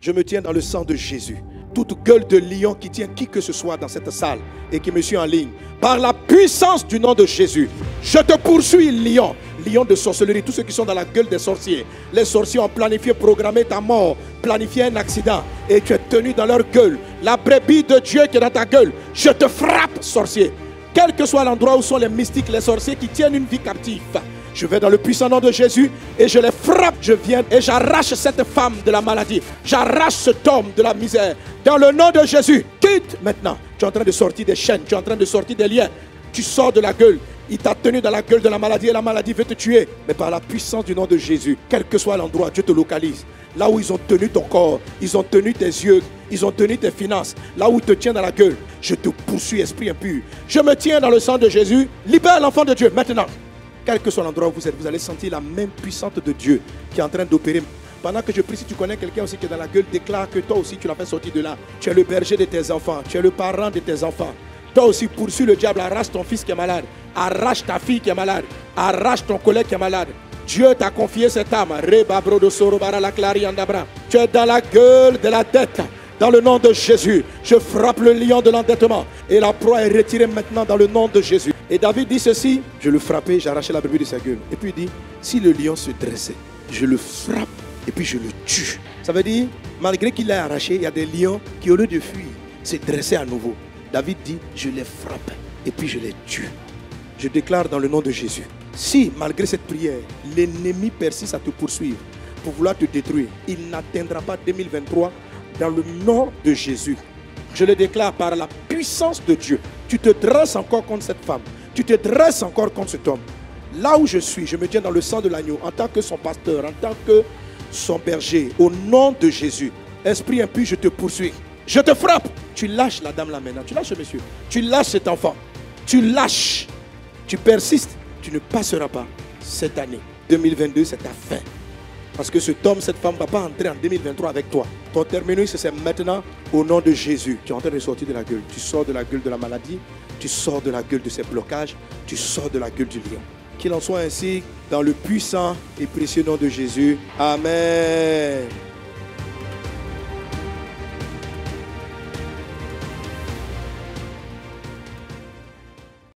Je me tiens dans le sang de Jésus. Toute gueule de lion qui tient qui que ce soit dans cette salle et qui me suit en ligne, par la puissance du nom de Jésus, je te poursuis, lion. Lion de sorcellerie, tous ceux qui sont dans la gueule des sorciers. Les sorciers ont planifié, programmé ta mort, planifié un accident et tu es tenu dans leur gueule. La brebis de Dieu qui est dans ta gueule, je te frappe, sorcier. Quel que soit l'endroit où sont les mystiques, les sorciers qui tiennent une vie captive, je vais dans le puissant nom de Jésus et je les frappe. Je viens et j'arrache cette femme de la maladie. J'arrache cet homme de la misère. Dans le nom de Jésus, quitte maintenant. Tu es en train de sortir des chaînes, tu es en train de sortir des liens. Tu sors de la gueule. Il t'a tenu dans la gueule de la maladie et la maladie veut te tuer. Mais par la puissance du nom de Jésus, quel que soit l'endroit, Dieu te localise. Là où ils ont tenu ton corps, ils ont tenu tes yeux, ils ont tenu tes finances. Là où il te tient dans la gueule, je te poursuis, esprit impur. Je me tiens dans le sang de Jésus. Libère l'enfant de Dieu maintenant. Quel que soit l'endroit où vous êtes, vous allez sentir la main puissante de Dieu qui est en train d'opérer. Pendant que je prie, si tu connais quelqu'un aussi qui est dans la gueule, déclare que toi aussi tu l'as fait sortir de là. Tu es le berger de tes enfants, tu es le parent de tes enfants. Toi aussi poursuis le diable, arrache ton fils qui est malade, arrache ta fille qui est malade, arrache ton collègue qui est malade. Dieu t'a confié cette âme. Tu es dans la gueule de la dette. Dans le nom de Jésus, je frappe le lion de l'endettement. Et la proie est retirée maintenant dans le nom de Jésus. Et David dit ceci, je le frappais, j'arrachais la brebis de sa gueule. Et puis il dit, si le lion se dressait, je le frappe et puis je le tue. Ça veut dire, malgré qu'il l'a arraché, il y a des lions qui au lieu de fuir, se dressaient à nouveau. David dit, je les frappe et puis je les tue. Je déclare dans le nom de Jésus, si malgré cette prière, l'ennemi persiste à te poursuivre pour vouloir te détruire, il n'atteindra pas 2023 dans le nom de Jésus. Je le déclare par la puissance de Dieu. Tu te dresses encore contre cette femme. Tu te dresses encore contre cet homme. Là où je suis, je me tiens dans le sang de l'agneau en tant que son pasteur, en tant que son berger. Au nom de Jésus, esprit impur, je te poursuis. Je te frappe. Tu lâches la dame là maintenant. Tu lâches ce monsieur. Tu lâches cet enfant. Tu lâches. Tu persistes. Tu ne passeras pas cette année. 2022, c'est ta fin. Parce que cet homme, cette femme ne va pas entrer en 2023 avec toi. Ton terminus, c'est maintenant au nom de Jésus. Tu es en train de sortir de la gueule. Tu sors de la gueule de la maladie. Tu sors de la gueule de ces blocages. Tu sors de la gueule du lion. Qu'il en soit ainsi dans le puissant et précieux nom de Jésus. Amen.